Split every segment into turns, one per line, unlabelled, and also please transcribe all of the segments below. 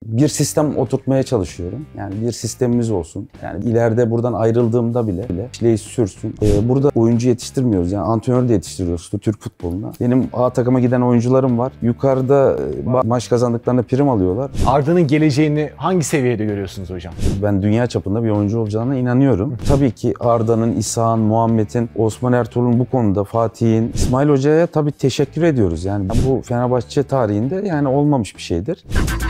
bir sistem oturtmaya çalışıyorum. Yani bir sistemimiz olsun. Yani ileride buradan ayrıldığımda bile işleyiş sürsün. Burada oyuncu yetiştirmiyoruz. Yani antrenör de yetiştiriyoruz Türk futboluna. Benim A takıma giden oyuncularım var. Yukarıda maç kazandıklarında prim alıyorlar.
Arda'nın geleceğini hangi seviyede görüyorsunuz hocam?
Ben dünya çapında bir oyuncu olacağına inanıyorum. Tabii ki Arda'nın, İshak'ın, Muhammed'in, Osman Ertuğrul'un bu konuda, Fatih'in, İsmail Hoca'ya tabii teşekkür ediyoruz. Yani bu Fenerbahçe tarihinde yani olmamış bir şeydir.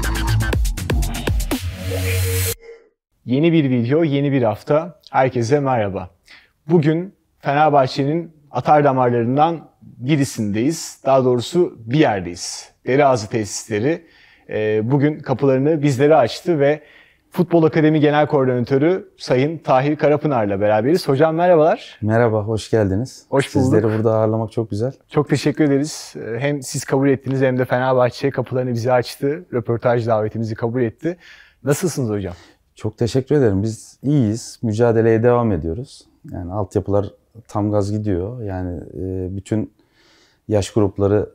Yeni bir video, yeni bir hafta. Herkese merhaba. Bugün Fenerbahçe'nin atar damarlarından birisindeyiz. Daha doğrusu bir yerdeyiz. Deriağzı tesisleri bugün kapılarını bizlere açtı ve Futbol Akademi Genel Koordinatörü Sayın Tahir Karapınar'la beraberiz. Hocam merhabalar.
Merhaba, hoş geldiniz.
Hoş bulduk.
Sizleri burada ağırlamak çok güzel.
Çok teşekkür ederiz. Hem siz kabul ettiniz hem de Fenerbahçe kapılarını bize açtı. Röportaj davetimizi kabul etti. Nasılsınız hocam?
Çok teşekkür ederim. Biz iyiyiz. Mücadeleye devam ediyoruz. Yani altyapılar tam gaz gidiyor. Yani bütün yaş grupları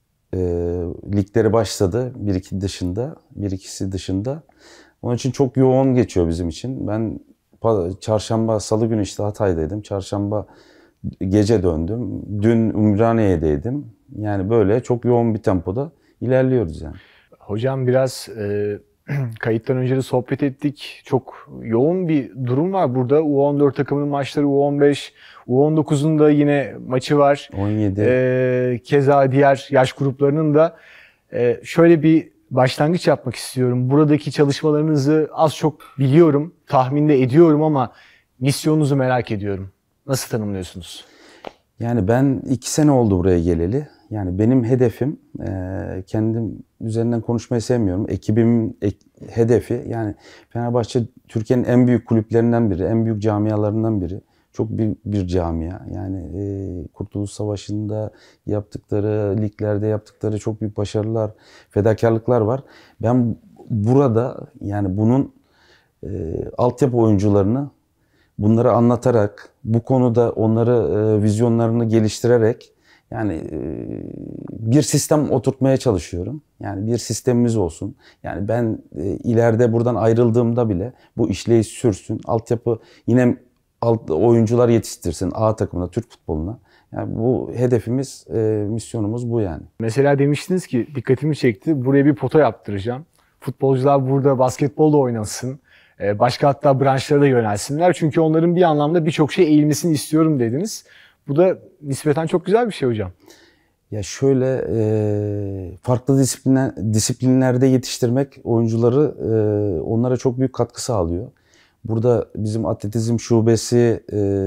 ligleri başladı. Bir ikisi dışında. Onun için çok yoğun geçiyor bizim için. Ben çarşamba, salı günü işte Hatay'daydım. Çarşamba gece döndüm. Dün Ümraniye'deydim. Yani böyle çok yoğun bir tempoda ilerliyoruz yani.
Hocam biraz kayıttan önce de sohbet ettik. Çok yoğun bir durum var burada. U14 takımının maçları, U15, U19'un da yine maçı var.
17.
Keza diğer yaş gruplarının da. Şöyle bir başlangıç yapmak istiyorum. Buradaki çalışmalarınızı az çok biliyorum, tahmin de ediyorum ama misyonunuzu merak ediyorum. Nasıl tanımlıyorsunuz?
Yani ben 2 sene oldu buraya geleli. Yani benim hedefim, kendim üzerinden konuşmayı sevmiyorum. Ekibimin hedefi, yani Fenerbahçe Türkiye'nin en büyük kulüplerinden biri, en büyük camialarından biri. Çok büyük bir camia. Yani Kurtuluş Savaşı'nda yaptıkları, liglerde yaptıkları çok büyük başarılar, fedakarlıklar var. Ben burada yani bunun altyapı oyuncularını bunları anlatarak, bu konuda onları vizyonlarını geliştirerek yani bir sistem oturtmaya çalışıyorum. Yani bir sistemimiz olsun. Yani ben ileride buradan ayrıldığımda bile bu işleyiş sürsün. Altyapı yine oyuncular yetiştirsin A takımına, Türk futboluna. Yani bu hedefimiz, misyonumuz bu yani.
Mesela demiştiniz ki dikkatimi çekti. Buraya bir pota yaptıracağım. Futbolcular burada basketbol da oynasın. Başka hatta branşlara da yönelsinler. Çünkü onların bir anlamda birçok şey eğilmesini istiyorum dediniz. Bu da nispeten çok güzel bir şey hocam.
Ya şöyle farklı disiplinlerde yetiştirmek oyuncuları onlara çok büyük katkı sağlıyor. Burada bizim atletizm şubesi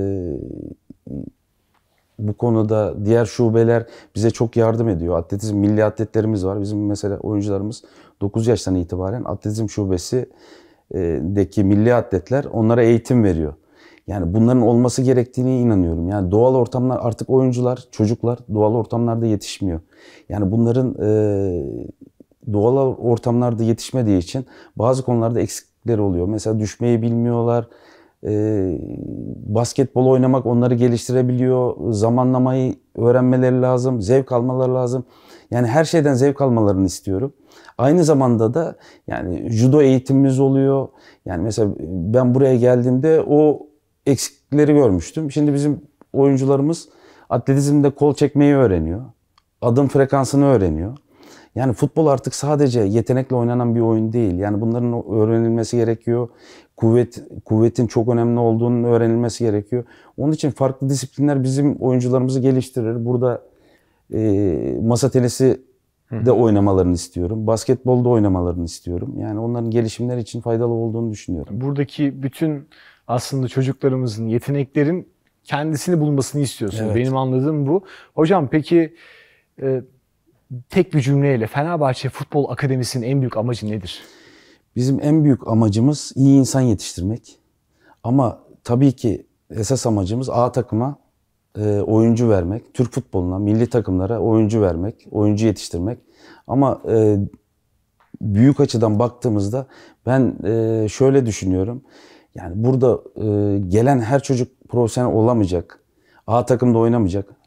bu konuda diğer şubeler bize çok yardım ediyor. Atletizm milli atletlerimiz var. Bizim mesela oyuncularımız 9 yaştan itibaren atletizm şubesindeki milli atletler onlara eğitim veriyor. Yani bunların olması gerektiğine inanıyorum. Yani doğal ortamlar artık oyuncular, çocuklar doğal ortamlarda yetişmiyor. Yani bunların doğal ortamlarda yetişmediği için bazı konularda eksiklikleri oluyor. Mesela düşmeyi bilmiyorlar. Basketbol oynamak onları geliştirebiliyor. Zamanlamayı öğrenmeleri lazım. Zevk almaları lazım. Yani her şeyden zevk almalarını istiyorum. Aynı zamanda da yani judo eğitimimiz oluyor. Yani mesela ben buraya geldiğimde o eksiklikleri görmüştüm. Şimdi bizim oyuncularımız atletizmde kol çekmeyi öğreniyor. Adım frekansını öğreniyor. Yani futbol artık sadece yetenekle oynanan bir oyun değil. Yani bunların öğrenilmesi gerekiyor. Kuvvetin çok önemli olduğunun öğrenilmesi gerekiyor. Onun için farklı disiplinler bizim oyuncularımızı geliştirir. Burada masa tenisi de oynamalarını istiyorum. Basketbolda oynamalarını istiyorum. Yani onların gelişimleri için faydalı olduğunu düşünüyorum.
Buradaki bütün aslında çocuklarımızın, yeteneklerin kendisini bulmasını istiyorsunuz.
Evet.
Benim anladığım bu. Hocam peki tek bir cümleyle Fenerbahçe Futbol Akademisi'nin en büyük amacı nedir?
Bizim en büyük amacımız iyi insan yetiştirmek. Ama tabii ki esas amacımız A takıma oyuncu vermek. Türk futboluna, milli takımlara oyuncu vermek, oyuncu yetiştirmek. Ama büyük açıdan baktığımızda ben şöyle düşünüyorum. Yani burada gelen her çocuk profesyonel olamayacak. A takımda oynamayacak.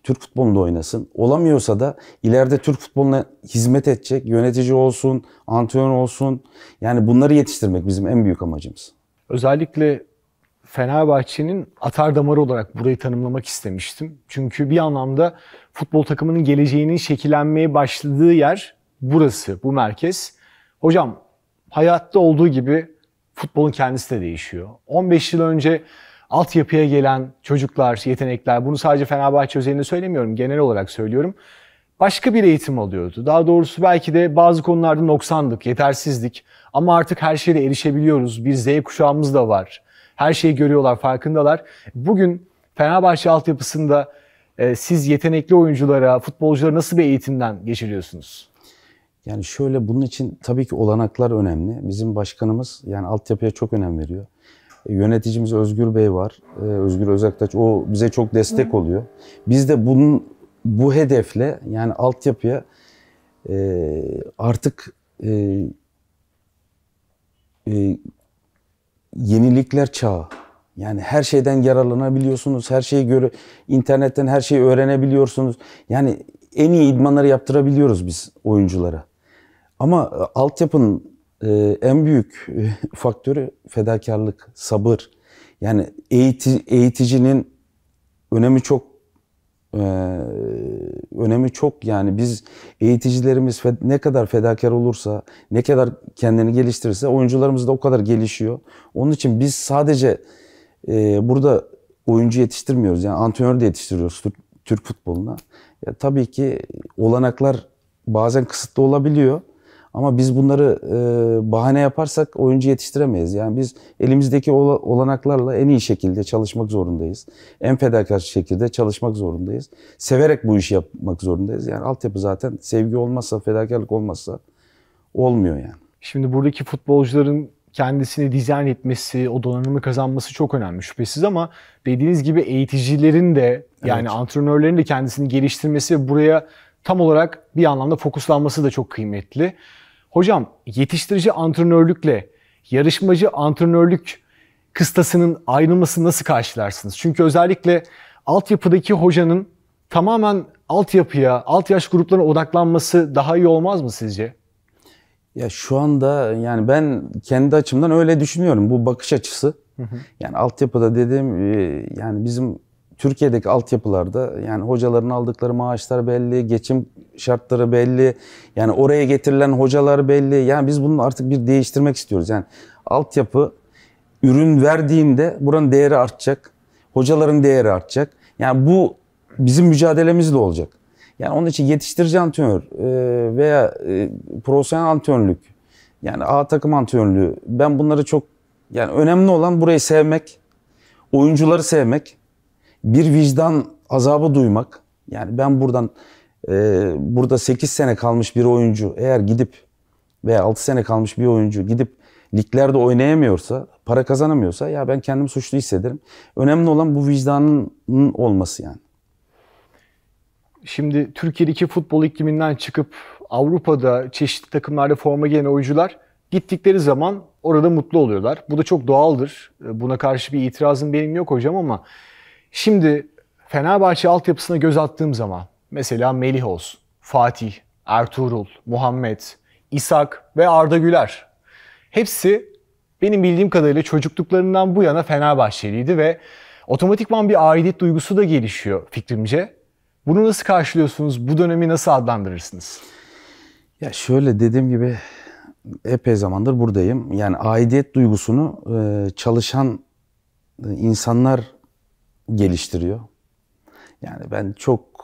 Türk futbolunda oynasın. Olamıyorsa da ileride Türk futboluna hizmet edecek, yönetici olsun, antrenör olsun. Yani bunları yetiştirmek bizim en büyük amacımız.
Özellikle Fenerbahçe'nin atar damarı olarak burayı tanımlamak istemiştim. Çünkü bir anlamda futbol takımının geleceğinin şekillenmeye başladığı yer burası, bu merkez. Hocam, hayatta olduğu gibi futbolun kendisi de değişiyor. 15 yıl önce altyapıya gelen çocuklar, yetenekler, bunu sadece Fenerbahçe özelinde söylemiyorum, genel olarak söylüyorum. Başka bir eğitim alıyordu. Daha doğrusu belki de bazı konularda noksandık, yetersizdik. Ama artık her şeye de erişebiliyoruz. Bir Z kuşağımız da var. Her şeyi görüyorlar, farkındalar. Bugün Fenerbahçe altyapısında siz yetenekli oyunculara, futbolculara nasıl bir eğitimden geçiriyorsunuz?
Yani şöyle, bunun için tabii ki olanaklar önemli. Bizim başkanımız yani altyapıya çok önem veriyor. Yöneticimiz Özgür Bey var. Özgür Özaktaş. O bize çok destek oluyor. Biz de bu hedefle yani altyapıya artık yenilikler çağı. Yani her şeyden yararlanabiliyorsunuz. Her şeyi internetten her şeyi öğrenebiliyorsunuz. Yani en iyi idmanları yaptırabiliyoruz biz oyunculara. Ama altyapının en büyük faktörü fedakarlık, sabır. Yani eğiticinin önemi çok yani biz eğiticilerimiz ne kadar fedakar olursa, ne kadar kendini geliştirirse oyuncularımız da o kadar gelişiyor. Onun için biz sadece burada oyuncu yetiştirmiyoruz. Yani antrenör de yetiştiriyoruz Türk futboluna. Ya, tabii ki olanaklar bazen kısıtlı olabiliyor. Ama biz bunları bahane yaparsak oyuncu yetiştiremeyiz. Yani biz elimizdeki olanaklarla en iyi şekilde çalışmak zorundayız. En fedakar şekilde çalışmak zorundayız. Severek bu işi yapmak zorundayız. Yani altyapı zaten sevgi olmazsa, fedakarlık olmazsa olmuyor yani.
Şimdi buradaki futbolcuların kendisini dizayn etmesi, o donanımı kazanması çok önemli şüphesiz ama dediğiniz gibi eğiticilerin de yani antrenörlerin de kendisini geliştirmesi ve buraya tam olarak bir anlamda fokuslanması da çok kıymetli. Hocam, yetiştirici antrenörlükle yarışmacı antrenörlük kıstasının ayrılmasını nasıl karşılarsınız? Çünkü özellikle altyapıdaki hocanın tamamen altyapıya, alt yaş gruplarına odaklanması daha iyi olmaz mı sizce?
Ya şu anda yani ben kendi açımdan öyle düşünüyorum. Bu bakış açısı. Yani altyapıda yani bizim Türkiye'deki altyapılarda yani hocaların aldıkları maaşlar belli, geçim şartları belli. Yani oraya getirilen hocalar belli. Yani biz bunu artık bir değiştirmek istiyoruz. Yani altyapı ürün verdiğinde buranın değeri artacak. Hocaların değeri artacak. Yani bu bizim mücadelemizle olacak. Yani onun için yetiştirici antrenör veya profesyonel antrenörlük, yani A takım antrenörlüğü, ben bunları çok, yani önemli olan burayı sevmek, oyuncuları sevmek, bir vicdan azabı duymak. Yani ben burada 8 sene kalmış bir oyuncu eğer gidip veya 6 sene kalmış bir oyuncu gidip liglerde oynayamıyorsa, para kazanamıyorsa ya ben kendimi suçlu hissederim. Önemli olan bu vicdanın olması yani.
Şimdi Türkiye'deki futbol ikliminden çıkıp Avrupa'da çeşitli takımlarda forma giyen oyuncular gittikleri zaman orada mutlu oluyorlar. Bu da çok doğaldır. Buna karşı bir itirazım benim yok hocam ama şimdi Fenerbahçe altyapısına göz attığım zaman mesela Melih olsun, Fatih, Ertuğrul, Muhammed, İshak ve Arda Güler. Hepsi benim bildiğim kadarıyla çocukluklarından bu yana Fenerbahçeliydi ve otomatikman bir aidiyet duygusu da gelişiyor fikrimce. Bunu nasıl karşılıyorsunuz? Bu dönemi nasıl adlandırırsınız?
Ya şöyle, dediğim gibi epey zamandır buradayım. Yani aidiyet duygusunu çalışan insanlar geliştiriyor. Yani ben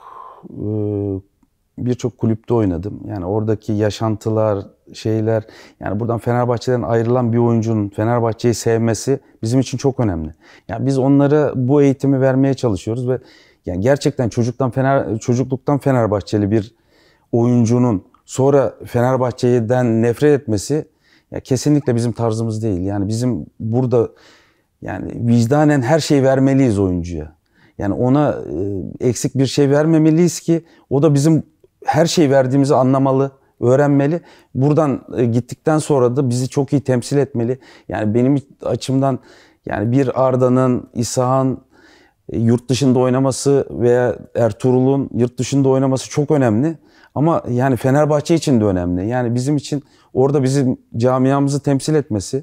birçok kulüpte oynadım. Yani oradaki yaşantılar, şeyler, yani buradan Fenerbahçe'den ayrılan bir oyuncunun Fenerbahçe'yi sevmesi bizim için çok önemli. Yani biz onlara bu eğitimi vermeye çalışıyoruz ve yani gerçekten çocukluktan Fenerbahçeli bir oyuncunun sonra Fenerbahçe'den nefret etmesi ya kesinlikle bizim tarzımız değil. Yani bizim burada yani vicdanen her şeyi vermeliyiz oyuncuya. Yani ona eksik bir şey vermemeliyiz ki o da bizim her şeyi verdiğimizi anlamalı, öğrenmeli. Buradan gittikten sonra da bizi çok iyi temsil etmeli. Yani benim açımdan yani bir Arda'nın, İshak'ın, yurt dışında oynaması veya Ertuğrul'un yurt dışında oynaması çok önemli. Ama yani Fenerbahçe için de önemli. Yani bizim için orada bizim camiamızı temsil etmesi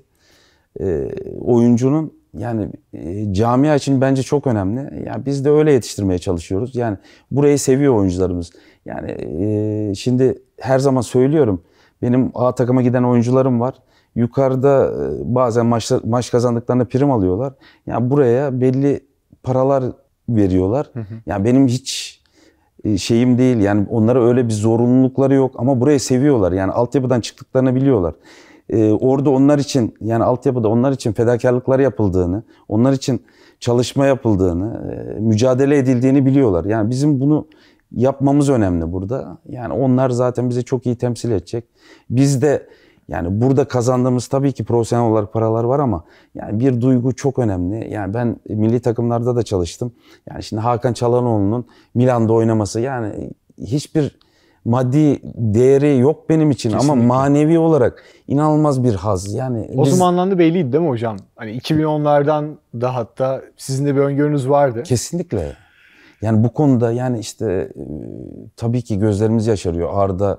oyuncunun yani camia için bence çok önemli. Yani biz de öyle yetiştirmeye çalışıyoruz. Yani burayı seviyor oyuncularımız. Yani şimdi her zaman söylüyorum. Benim A takıma giden oyuncularım var. Yukarıda bazen maç kazandıklarında prim alıyorlar. Yani buraya belli paralar veriyorlar. Yani benim hiç şeyim değil. Yani onlara öyle bir zorunlulukları yok ama burayı seviyorlar. Yani altyapıdan çıktıklarını biliyorlar. Orada onlar için yani altyapıda onlar için fedakarlıklar yapıldığını, onlar için çalışma yapıldığını, mücadele edildiğini biliyorlar. Yani bizim bunu yapmamız önemli burada. Yani onlar zaten bizi çok iyi temsil edecek. Biz de yani burada kazandığımız tabii ki profesyonel olarak paralar var ama yani bir duygu çok önemli. Yani ben milli takımlarda da çalıştım. Yani şimdi Hakan Çalhanoğlu'nun Milan'da oynaması yani hiçbir maddi değeri yok benim için. Kesinlikle. Ama manevi olarak inanılmaz bir haz. Yani
o zamandan da belliydi değil mi hocam? Hani 2010'lardan da hatta sizin de bir öngörünüz vardı.
Kesinlikle. Yani bu konuda yani işte tabii ki gözlerimiz yaşarıyor. Arda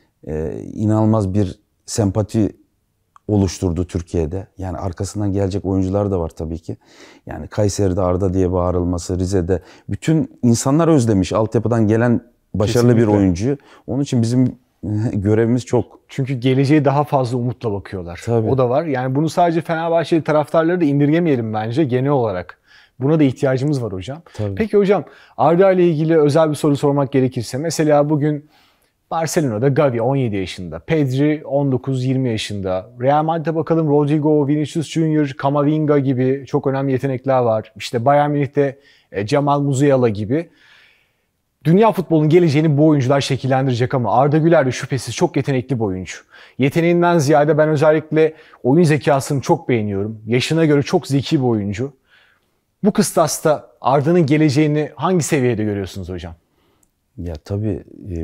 inanılmaz bir sempati oluşturdu Türkiye'de. Yani arkasından gelecek oyuncular da var tabii ki. Yani Kayseri'de Arda diye bağırılması, Rize'de bütün insanlar özlemiş altyapıdan gelen başarılı Kesinlikle. Bir oyuncuyu. Onun için bizim görevimiz çok.
Çünkü geleceğe daha fazla umutla bakıyorlar.
Tabii.
O da var. Yani bunu sadece Fenerbahçeli taraftarları da indirgemeyelim bence genel olarak. Buna da ihtiyacımız var hocam.
Tabii.
Peki hocam Arda ile ilgili özel bir soru sormak gerekirse mesela bugün Barcelona'da Gavi 17 yaşında, Pedri 19-20 yaşında. Real Madrid'e bakalım Rodrigo, Vinicius Junior, Camavinga gibi çok önemli yetenekler var. İşte Bayern Münih'te Cemal Musiala gibi. Dünya futbolunun geleceğini bu oyuncular şekillendirecek ama Arda Güler de şüphesiz çok yetenekli bir oyuncu. Yeteneğinden ziyade ben özellikle oyun zekasını çok beğeniyorum. Yaşına göre çok zeki bir oyuncu. Bu kıstasta Arda'nın geleceğini hangi seviyede görüyorsunuz hocam?
Ya tabii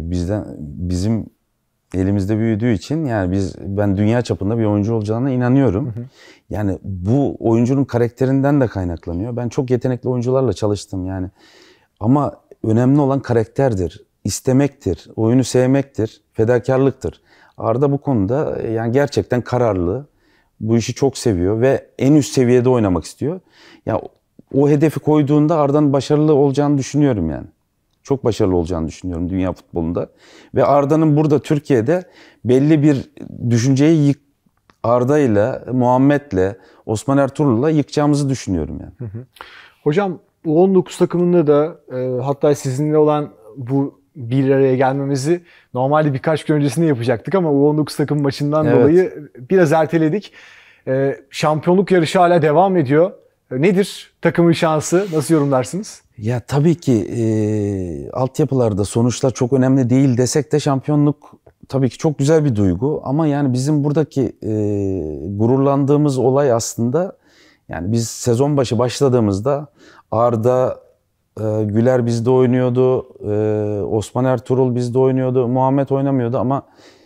bizim elimizde büyüdüğü için yani ben dünya çapında bir oyuncu olacağına inanıyorum. Yani bu oyuncunun karakterinden de kaynaklanıyor. Ben çok yetenekli oyuncularla çalıştım yani. Ama önemli olan karakterdir, istemektir, oyunu sevmektir, fedakarlıktır. Arda bu konuda yani gerçekten kararlı. Bu işi çok seviyor ve en üst seviyede oynamak istiyor. Ya o hedefi koyduğunda Arda'nın başarılı olacağını düşünüyorum yani. Çok başarılı olacağını düşünüyorum dünya futbolunda. Ve Arda'nın burada Türkiye'de belli bir düşünceyi Arda'yla, Muhammed'le, Osman Ertuğrul'la yıkacağımızı düşünüyorum yani.
Hocam U19 takımında da hatta sizinle olan bu bir araya gelmemizi normalde birkaç gün öncesinde yapacaktık ama U19 takım maçından dolayı biraz erteledik. Şampiyonluk yarışı hala devam ediyor. Nedir takımın şansı? Nasıl yorumlarsınız?
Ya tabii ki altyapılarda sonuçlar çok önemli değil desek de şampiyonluk tabii ki çok güzel bir duygu. Ama yani bizim buradaki gururlandığımız olay aslında yani biz sezon başı başladığımızda Arda Güler bizde oynuyordu, Osman Ertuğrul bizde oynuyordu, Muhammed oynamıyordu ama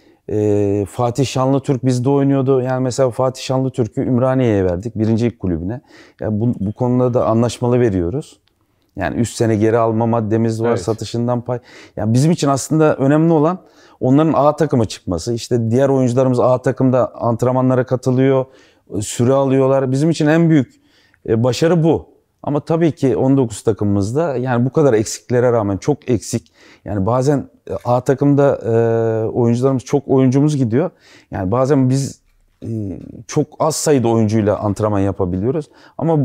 Fatih Şanlıtürk bizde oynuyordu. Yani mesela Fatih Şanlıtürk'ü Ümraniye'ye verdik, birincilik kulübüne. Yani bu konuda da anlaşmalı veriyoruz. Yani 3 sene geri alma maddemiz var, satışından pay. Yani bizim için aslında önemli olan onların A takıma çıkması. İşte diğer oyuncularımız A takımda antrenmanlara katılıyor, süre alıyorlar. Bizim için en büyük başarı bu. Ama tabii ki 19 takımımızda yani bu kadar eksiklere rağmen çok eksik. Yani bazen A takımda oyuncularımız çok oyuncumuz gidiyor. Yani bazen biz çok az sayıda oyuncuyla antrenman yapabiliyoruz. Ama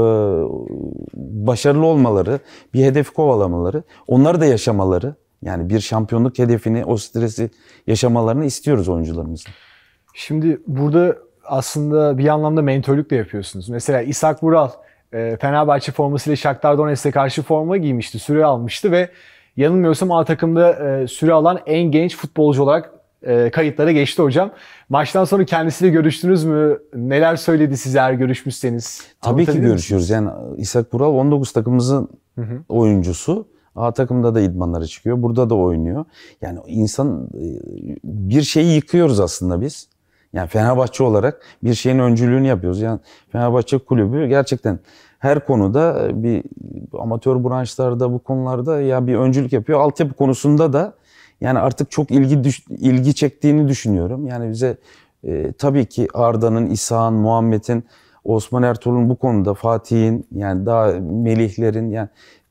başarılı olmaları, bir hedefi kovalamaları, onları da yaşamaları, yani bir şampiyonluk hedefini, o stresi yaşamalarını istiyoruz oyuncularımızın.
Şimdi burada aslında bir anlamda mentörlük de yapıyorsunuz. Mesela İshak Vural Fenerbahçe formasıyla Shakhtar Donetsk'e karşı forma giymişti, süre almıştı ve yanılmıyorsam A takımda süre alan en genç futbolcu olarak kayıtlara geçti hocam. Maçtan sonra kendisiyle görüştünüz mü? Neler söyledi size eğer görüşmüşseniz?
Tabii ki görüşüyoruz. Yani İshak Vural 19 takımımızın oyuncusu. A takımda da idmanlara çıkıyor. Burada da oynuyor. Yani insan bir şeyi yıkıyoruz aslında biz. Yani Fenerbahçe olarak bir şeyin öncülüğünü yapıyoruz. Yani Fenerbahçe kulübü gerçekten her konuda bir amatör branşlarda bu konularda ya bir öncülük yapıyor. Altyapı konusunda da yani artık çok ilgi çektiğini düşünüyorum. Yani bize tabii ki Arda'nın, İsa'nın, Muhammed'in, Osman Ertuğrul'un bu konuda, Fatih'in, yani daha Melihlerin, yani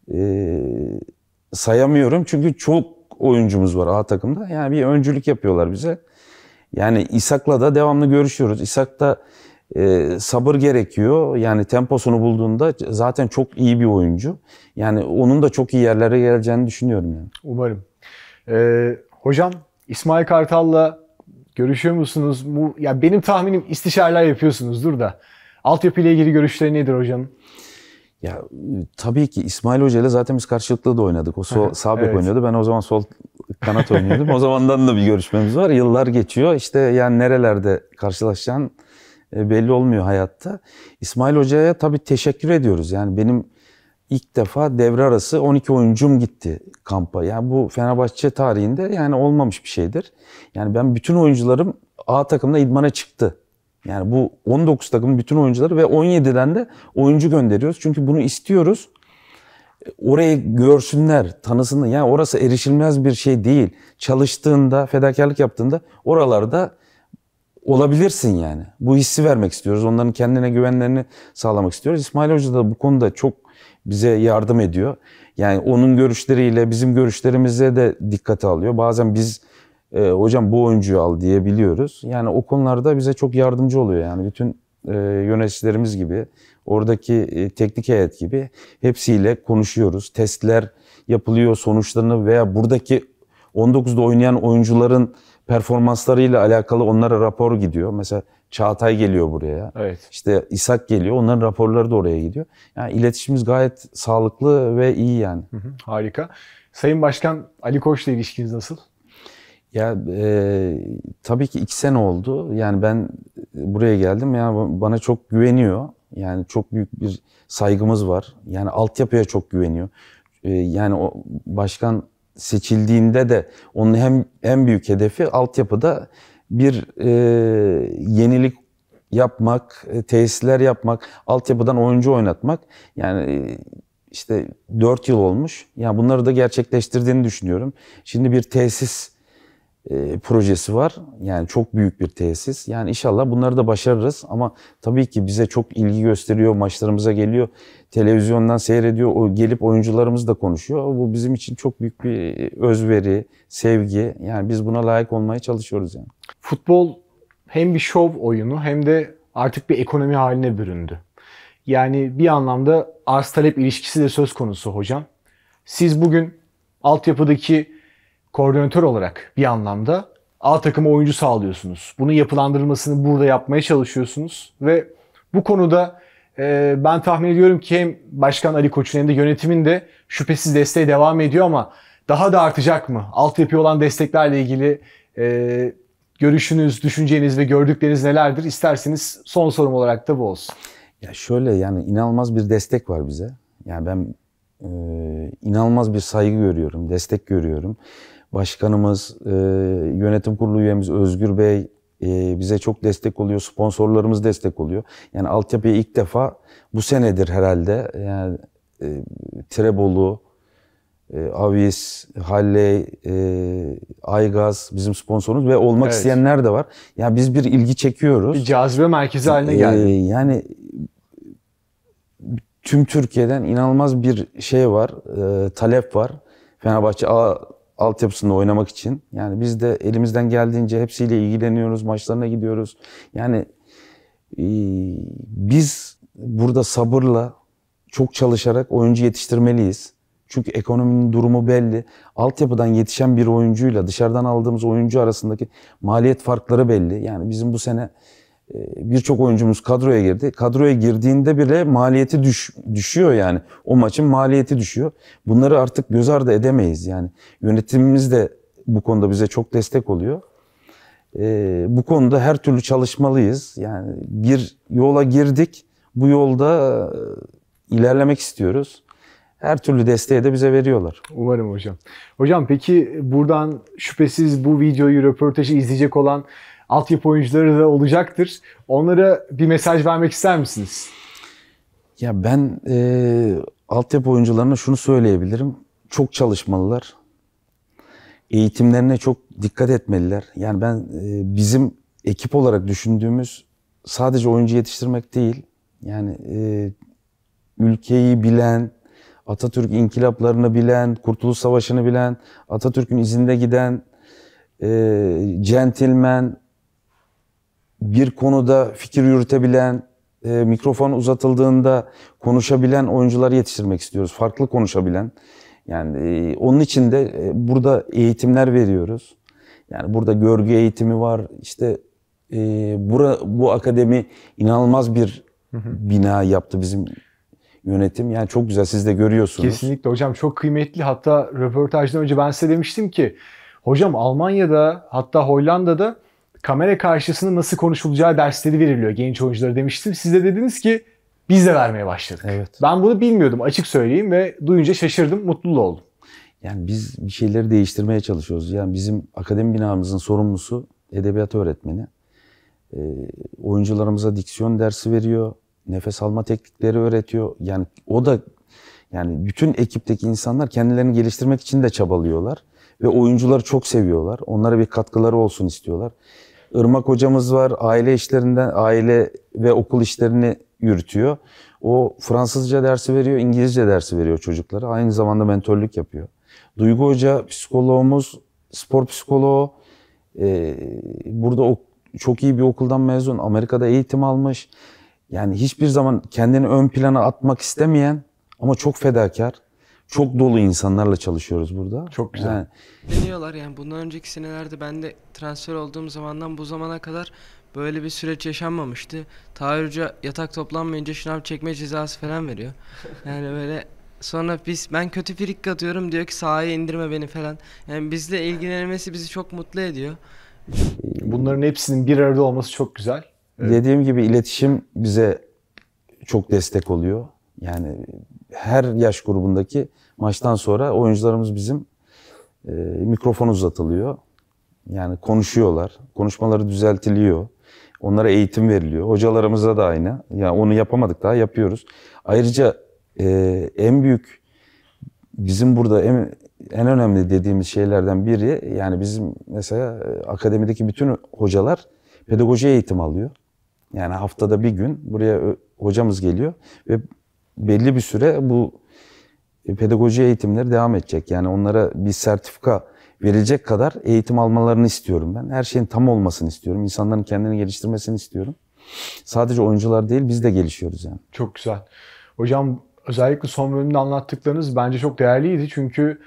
sayamıyorum çünkü çok oyuncumuz var A takımda. Yani bir öncülük yapıyorlar bize. Yani İshak'la da devamlı görüşüyoruz. İshak'ta sabır gerekiyor. Yani temposunu bulduğunda zaten çok iyi bir oyuncu. Yani onun da çok iyi yerlere geleceğini düşünüyorum yani.
Umarım. Hocam, İsmail Kartal'la görüşüyor musunuz? Ya benim tahminim istişareler yapıyorsunuzdur da. Altyapı ile ilgili görüşleri nedir hocam?
Ya tabii ki İsmail Hoca ile zaten biz karşılıklı da oynadık. O sağ bek
Evet.
oynuyordu. Ben o zaman sol kanat oynuyordum. O zamandan da bir görüşmemiz var. Yıllar geçiyor. İşte yani nerelerde karşılaşacağın belli olmuyor hayatta. İsmail Hoca'ya tabii teşekkür ediyoruz. Yani benim ilk defa devre arası 12 oyuncum gitti kampa. Yani bu Fenerbahçe tarihinde yani olmamış bir şeydir. Yani ben bütün oyuncularım A takımda idmana çıktı. Yani bu 19 takımın bütün oyuncuları ve 17'den de oyuncu gönderiyoruz. Çünkü bunu istiyoruz. Orayı görsünler, tanısınlar. Yani orası erişilmez bir şey değil. Çalıştığında, fedakarlık yaptığında oralarda olabilirsin yani. Bu hissi vermek istiyoruz. Onların kendine güvenlerini sağlamak istiyoruz. İsmail Hoca da bu konuda çok bize yardım ediyor. Yani onun görüşleriyle bizim görüşlerimize de dikkate alıyor. Bazen biz hocam bu oyuncuyu al diyebiliyoruz. Yani o konularda bize çok yardımcı oluyor. Yani bütün yöneticilerimiz gibi, oradaki teknik heyet gibi hepsiyle konuşuyoruz. Testler yapılıyor, sonuçlarını veya buradaki 19'da oynayan oyuncuların performanslarıyla alakalı onlara rapor gidiyor. Mesela Çağatay geliyor buraya.
Evet.
İşte İshak geliyor. Onların raporları da oraya gidiyor. Yani iletişimimiz gayet sağlıklı ve iyi yani.
Harika. Sayın Başkan Ali Koç'la ilişkiniz nasıl?
Ya tabii ki 2 sene oldu. Yani ben buraya geldim. Yani bana çok güveniyor. Yani çok büyük bir saygımız var. Yani altyapıya çok güveniyor. Yani o başkan seçildiğinde de onun en büyük hedefi altyapıda bir yenilik yapmak, tesisler yapmak, altyapıdan oyuncu oynatmak. Yani işte 4 yıl olmuş. Yani bunları da gerçekleştirdiğini düşünüyorum. Şimdi bir tesis projesi var. Yani çok büyük bir tesis. Yani inşallah bunları da başarırız ama tabii ki bize çok ilgi gösteriyor, maçlarımıza geliyor, televizyondan seyrediyor, o gelip oyuncularımız da konuşuyor. Bu bizim için çok büyük bir özveri, sevgi. Yani biz buna layık olmaya çalışıyoruz yani.
Futbol hem bir şov oyunu hem de artık bir ekonomi haline büründü. Yani bir anlamda arz talep ilişkisi de söz konusu hocam. Siz bugün altyapıdaki koordinatör olarak bir anlamda A takıma oyuncu sağlıyorsunuz. Bunun yapılandırılmasını burada yapmaya çalışıyorsunuz ve bu konuda ben tahmin ediyorum ki hem Başkan Ali Koç'un hem de yönetimin de şüphesiz desteği devam ediyor ama daha da artacak mı? Altyapıya olan desteklerle ilgili görüşünüz, düşünceniz ve gördükleriniz nelerdir? İsterseniz son sorum olarak da bu olsun.
Ya şöyle, yani inanılmaz bir destek var bize. Yani ben inanılmaz bir saygı görüyorum, destek görüyorum. Başkanımız, yönetim kurulu üyemiz Özgür Bey bize çok destek oluyor. Sponsorlarımız destek oluyor. Yani altyapıya ilk defa bu senedir herhalde. Yani Tirebolu, Avis, Halley, Aygaz bizim sponsorumuz ve olmak isteyenler de var. Yani biz bir ilgi çekiyoruz.
Bir cazibe merkezi haline geldi.
Yani tüm Türkiye'den inanılmaz bir şey var, talep var. Fenerbahçe altyapısında oynamak için. Yani biz de elimizden geldiğince hepsiyle ilgileniyoruz, maçlarına gidiyoruz. Yani biz burada sabırla, çok çalışarak oyuncu yetiştirmeliyiz. Çünkü ekonominin durumu belli. Altyapıdan yetişen bir oyuncuyla dışarıdan aldığımız oyuncu arasındaki maliyet farkları belli. Yani bizim bu sene birçok oyuncumuz kadroya girdi. Kadroya girdiğinde bile maliyeti düşüyor yani. O maçın maliyeti düşüyor. Bunları artık göz ardı edemeyiz yani. Yönetimimiz de bu konuda bize çok destek oluyor. Bu konuda her türlü çalışmalıyız. Yani bir yola girdik. Bu yolda ilerlemek istiyoruz. Her türlü desteği de bize veriyorlar.
Umarım hocam. Hocam peki buradan şüphesiz bu videoyu, röportajı izleyecek olan altyapı oyuncuları da olacaktır. Onlara bir mesaj vermek ister misiniz?
Ya ben altyapı oyuncularına şunu söyleyebilirim. Çok çalışmalılar. Eğitimlerine çok dikkat etmeliler. Yani ben bizim ekip olarak düşündüğümüz sadece oyuncu yetiştirmek değil. Yani ülkeyi bilen, Atatürk inkılaplarını bilen, Kurtuluş Savaşı'nı bilen, Atatürk'ün izinde giden, centilmen, bir konuda fikir yürütebilen, mikrofon uzatıldığında konuşabilen oyuncular yetiştirmek istiyoruz. Farklı konuşabilen. Yani onun için de burada eğitimler veriyoruz. Yani burada görgü eğitimi var. İşte bu akademi inanılmaz bir bina yaptı bizim yönetim. Yani çok güzel, siz de görüyorsunuz.
Kesinlikle hocam, çok kıymetli. Hatta röportajdan önce ben size demiştim ki hocam Almanya'da, hatta Hollanda'da kamera karşısında nasıl konuşulacağı dersleri veriliyor genç oyunculara demiştim. Siz de dediniz ki biz de vermeye başladık.
Evet.
Ben bunu bilmiyordum, açık söyleyeyim, ve duyunca şaşırdım, mutlu oldum.
Yani biz bir şeyleri değiştirmeye çalışıyoruz. Yani bizim akademi binamızın sorumlusu edebiyat öğretmeni. Oyuncularımıza diksiyon dersi veriyor, nefes alma teknikleri öğretiyor. Yani o da, yani bütün ekipteki insanlar kendilerini geliştirmek için de çabalıyorlar ve oyuncuları çok seviyorlar. Onlara bir katkıları olsun istiyorlar. Irmak hocamız var, aile işlerinden, aile ve okul işlerini yürütüyor. O Fransızca dersi veriyor, İngilizce dersi veriyor çocuklara. Aynı zamanda mentörlük yapıyor. Duygu Hoca psikoloğumuz, spor psikoloğu. Burada çok iyi bir okuldan mezun, Amerika'da eğitim almış. Yani hiçbir zaman kendini ön plana atmak istemeyen ama çok fedakar, çok dolu insanlarla çalışıyoruz burada.
Çok güzel.
Yani,
Deniyorlar yani, bundan önceki senelerde ben de transfer olduğum zamandan bu zamana kadar böyle bir süreç yaşanmamıştı. Tahir Hoca yatak toplanmayınca şınav çekme cezası falan veriyor. Yani böyle sonra ben kötü frikik atıyorum, diyor ki sahaya indirme beni falan. Yani bizle ilgilenmesi bizi çok mutlu ediyor.
Bunların hepsinin bir arada olması çok güzel. Evet.
Dediğim gibi iletişim bize çok destek oluyor. Yani her yaş grubundaki maçtan sonra oyuncularımız bizim mikrofon uzatılıyor. Yani konuşuyorlar. Konuşmaları düzeltiliyor. Onlara eğitim veriliyor. Hocalarımıza da aynı. Yani onu yapamadık, daha yapıyoruz. Ayrıca en büyük bizim burada en önemli dediğimiz şeylerden biri, yani bizim mesela akademideki bütün hocalar pedagoji eğitim alıyor. Yani haftada bir gün buraya hocamız geliyor ve belli bir süre bu pedagoji eğitimleri devam edecek. Yani onlara bir sertifika verilecek kadar eğitim almalarını istiyorum ben. Her şeyin tam olmasını istiyorum. İnsanların kendini geliştirmesini istiyorum. Sadece oyuncular değil, biz de gelişiyoruz yani.
Çok güzel. Hocam özellikle son bölümde anlattıklarınız bence çok değerliydi. Çünkü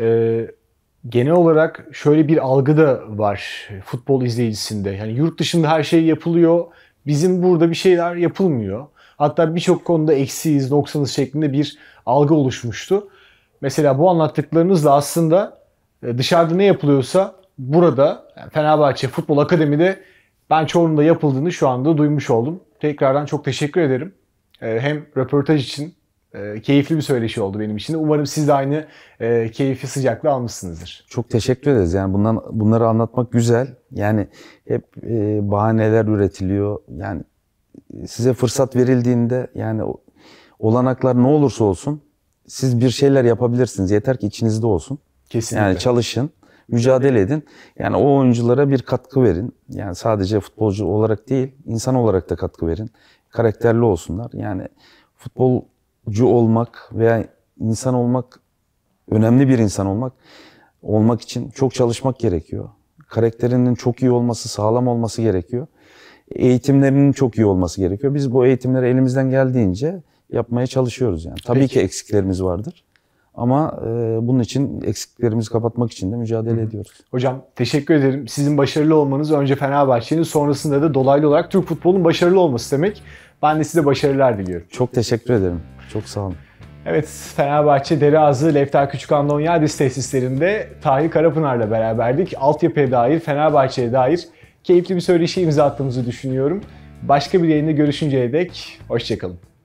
genel olarak şöyle bir algı da var futbol izleyicisinde. Yani yurt dışında her şey yapılıyor. Bizim burada bir şeyler yapılmıyor. Hatta birçok konuda eksiyiz, noksanız şeklinde bir algı oluşmuştu. Mesela bu anlattıklarınızla aslında dışarıda ne yapılıyorsa burada, yani Fenerbahçe Futbol Akademi'de ben çoğunun da yapıldığını şu anda duymuş oldum. Tekrardan çok teşekkür ederim. Hem röportaj için keyifli bir söyleşi oldu benim için. Umarım siz de aynı keyfi, sıcaklığı almışsınızdır.
Çok teşekkür ederiz. Yani bunları anlatmak güzel. Yani hep bahaneler üretiliyor. Yani size fırsat verildiğinde, yani olanaklar ne olursa olsun siz bir şeyler yapabilirsiniz. Yeter ki içinizde olsun.
Kesinlikle.
Yani çalışın, mücadele edin. Yani o oyunculara bir katkı verin. Yani sadece futbolcu olarak değil, insan olarak da katkı verin. Karakterli olsunlar. Yani futbolcu olmak veya insan olmak, önemli bir insan olmak için çok çalışmak gerekiyor. Karakterinin çok iyi olması, sağlam olması gerekiyor. Eğitimlerinin çok iyi olması gerekiyor. Biz bu eğitimleri elimizden geldiğince yapmaya çalışıyoruz yani. Tabii ki eksiklerimiz vardır. Ama bunun için, eksiklerimizi kapatmak için de mücadele ediyoruz.
Hocam teşekkür ederim. Sizin başarılı olmanız önce Fenerbahçe'nin, sonrasında da dolaylı olarak Türk futbolunun başarılı olması demek. Ben de size başarılar diliyorum.
Çok teşekkür ederim. Çok sağ olun.
Evet, Fenerbahçe Dereazı Lefter Küçükhan Donyadis tesislerinde Tahir Karapınar'la beraberdik. Altyapıya dair, Fenerbahçe'ye dair keyifli bir söyleşi imza attığımızı düşünüyorum. Başka bir yayında görüşünceye dek hoşçakalın.